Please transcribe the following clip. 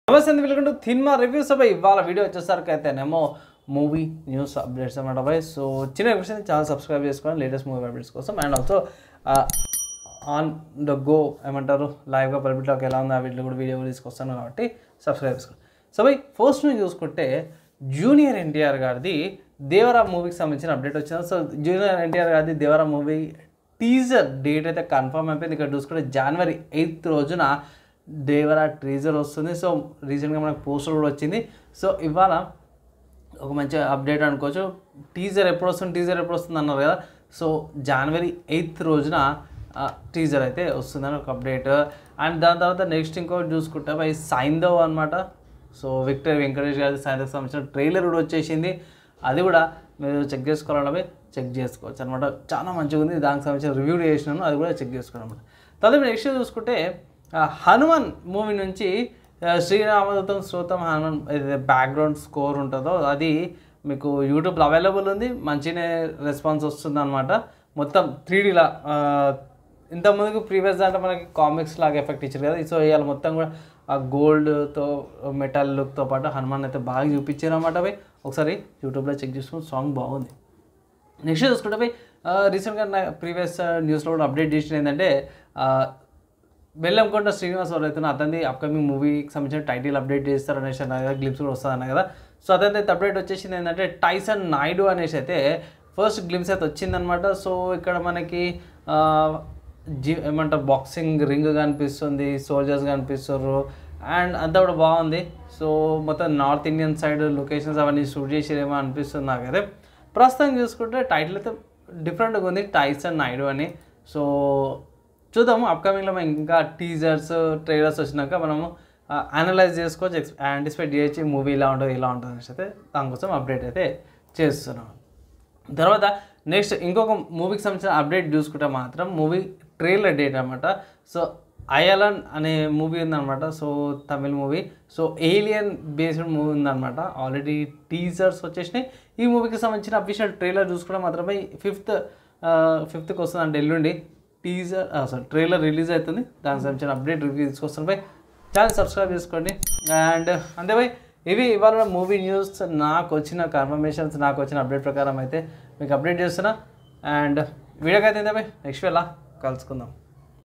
నమస్తే అండి, welcome to cinema reviews అబ్బాయి. ఇవాళ వీడియో వచ్చేసరికి అయితేనేమో మూవీ న్యూస్ అప్డేట్స్ అన్నమాట అబ్బాయి. సో చిన్న రిక్వెస్ట్, ఛానల్ సబ్స్క్రైబ్ చేసుకోండి లేటెస్ట్ మూవీ అప్డేట్స్ కోసం. And also on the go ఏమంటారు లైవ్గా పర్మిట్లోకి ఎలా ఉంది ఆ వీటిలో కూడా వీడియో తీసుకొస్తాను కాబట్టి సబ్స్క్రైబ్ చేసుకోండి. సో బై ఫస్ట్ నుంచి చూసుకుంటే జూనియర్ ఎన్టీఆర్ గారిది దేవరా మూవీకి సంబంధించిన అప్డేట్ వచ్చింది. సో జూనియర్ ఎన్టీఆర్ గారిది దేవరా మూవీ టీజర్ డేట్ అయితే కన్ఫర్మ్ అయిపోయింది. ఇక్కడ చూసుకుంటే January 8th రోజున దేవరా టీజర్ వస్తుంది. సో రీసెంట్గా మనకు పోస్టర్ కూడా వచ్చింది. సో ఇవాళ ఒక మంచి అప్డేట్ అనుకోవచ్చు. టీజర్ ఎప్పుడు వస్తుంది అన్నారు కదా. సో January 8th రోజున టీజర్ అయితే వస్తుందని ఒక అప్డేట్. అండ్ దాని తర్వాత నెక్స్ట్ ఇంకోటి చూసుకుంటే బై సైంధవ్ అనమాట. సో విక్టర్ వెంకటేష్ గారి సైంధవ్కి సంబంధించిన ట్రైలర్ కూడా వచ్చేసింది. అది కూడా మీరు చెక్ చేసుకోవాలంటే చెక్ చేసుకోవచ్చు అనమాట. చాలా మంచిగా ఉంది. దానికి సంబంధించిన రివ్యూ చేసినాను, అది కూడా చెక్ చేసుకోవాలి అనమాట. తర్వాత నెక్స్ట్ చూసుకుంటే హనుమాన్ మూవీ నుంచి శ్రీరామదూతం స్తోత్రం హనుమాన్ ఏదైతే బ్యాక్గ్రౌండ్ స్కోర్ ఉంటుందో అది మీకు యూట్యూబ్లో అవైలబుల్ ఉంది. మంచిగానే రెస్పాన్స్ వస్తుంది అనమాట. మొత్తం 3Dలా ఇంతకుముందుకు ప్రీవియస్ దాంట్లో మనకి కామిక్స్ లాగా ఎఫెక్ట్ ఇచ్చారు కదా. సో ఇవాళ మొత్తం కూడా ఆ గోల్డ్తో మెటల్ లుక్తో పాటు హనుమాన్ అయితే బాగా చూపించారు అన్నమాట. పోయి ఒకసారి యూట్యూబ్లో చెక్ చేసుకుని సాంగ్ బాగుంది. నెక్స్ట్ చూసుకుంటే పోయి రీసెంట్గా నా ప్రీవియస్ న్యూస్లో కూడా అప్డేట్ చేసిన ఏంటంటే బెల్లంకొండ శ్రీనివాస్ ఎవరైతే అతని అప్కమింగ్ మూవీకి సంబంధించిన టైటిల్ అప్డేట్ చేస్తారు అనేసి అన్న కదా, గ్లిమ్స్ కూడా వస్తుంది అన్న కదా. సో అతనైతే అప్డేట్ వచ్చేసింది ఏంటంటే టైసన్ నాయుడు అనేసి అయితే ఫస్ట్ గ్లిమ్స్ అయితే వచ్చిందనమాట. సో ఇక్కడ మనకి ఏమంటారు బాక్సింగ్ రింగ్ కనిపిస్తుంది, సోల్జర్స్ కనిపిస్తారు అండ్ అంతా కూడా బాగుంది. సో మొత్తం నార్త్ ఇండియన్ సైడ్ లొకేషన్స్ అవన్నీ షూట్ చేసేదేమో అనిపిస్తుంది నాకైతే. ప్రస్తుతం చూసుకుంటే టైటిల్ అయితే డిఫరెంట్గా ఉంది, టైసన్ నాయుడు అని. సో చూద్దాము అప్కమింగ్లో మనం ఇంకా టీజర్స్ ట్రైలర్స్ వచ్చినాక మనము అనలైజ్ చేసుకోవచ్చు, యాంటిసిపేట్ చేయొచ్చు మూవీ ఇలా ఉంటుంది ఇలా ఉంటుంది అనేసి అయితే దానికోసం అప్డేట్ అయితే చేస్తున్నాం. తర్వాత నెక్స్ట్ ఇంకొక మూవీకి సంబంధించిన అప్డేట్ చూసుకుంటే మాత్రం మూవీ ట్రైలర్ డేట్ అనమాట. సో అయలన్ అనే మూవీ ఉందన్నమాట. So Tamil movie. So alien based movie ఉందన్నమాట. ఆల్రెడీ టీజర్స్ వచ్చేసినాయి. ఈ మూవీకి సంబంధించిన అఫీషియల్ ట్రైలర్ చూసుకుంటే మాత్రమే 5th వస్తుంది అంటే ఎల్లుండి ట్రైలర్ రిలీజ్ అవుతుంది. దానికి సంబంధించిన అప్డేట్ రివ్యూ తీసుకొస్తాను బై. ఛానల్ సబ్స్క్రైబ్ చేసుకోండి. అండ్ అంతే బై, ఇవి ఇవాళ మూవీ న్యూస్. నాకు వచ్చిన కన్ఫర్మేషన్స్, నాకు వచ్చిన అప్డేట్ ప్రకారం అయితే మీకు అప్డేట్ చేస్తున్నా. అండ్ వీడియోకి అయితే బై నెక్స్ట్ వేళ కలుసుకుందాం.